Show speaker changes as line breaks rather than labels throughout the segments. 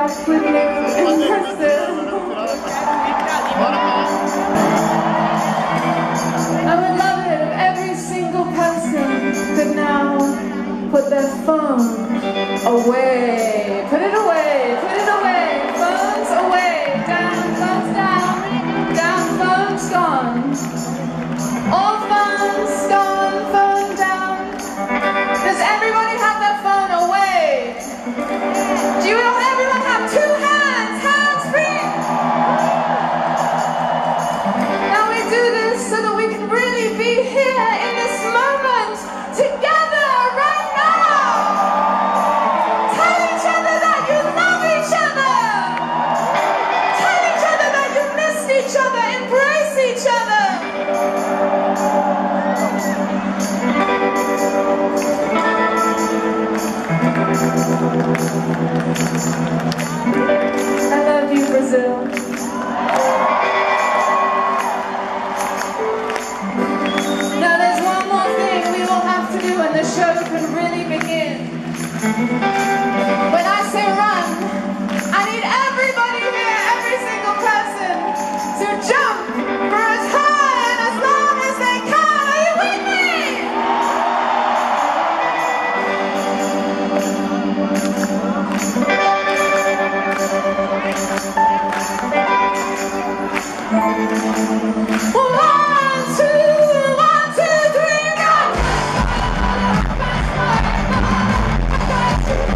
back with you in Brazil. I would love it if every single person could now put their phone away. Put it away, put it away. Phones away, down, phones down, down, phones gone. All phones gone, phone down. Does everybody have their phone away? Do you everyone have 2 hands? Hands free! Now we do this so that we can really be here in this moment together right now! Tell each other that you love each other! Tell each other that you missed each other! Embrace each other! I love you, Brazil. Now there's one more thing we will have to do and the show can really begin. When I say run, I need everybody here, every single person, to jump for as high and as long as they can. Are you with me? One, two, 3, go!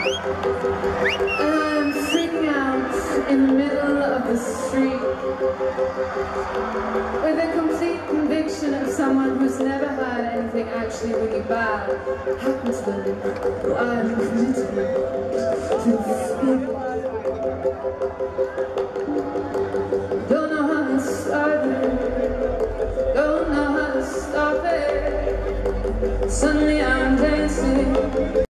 I'm freaking out in the middle of the street with a complete conviction of someone who's never had anything actually really bad happen to them. I'm committed to escape. Don't know how to start it, don't know how to stop it. Suddenly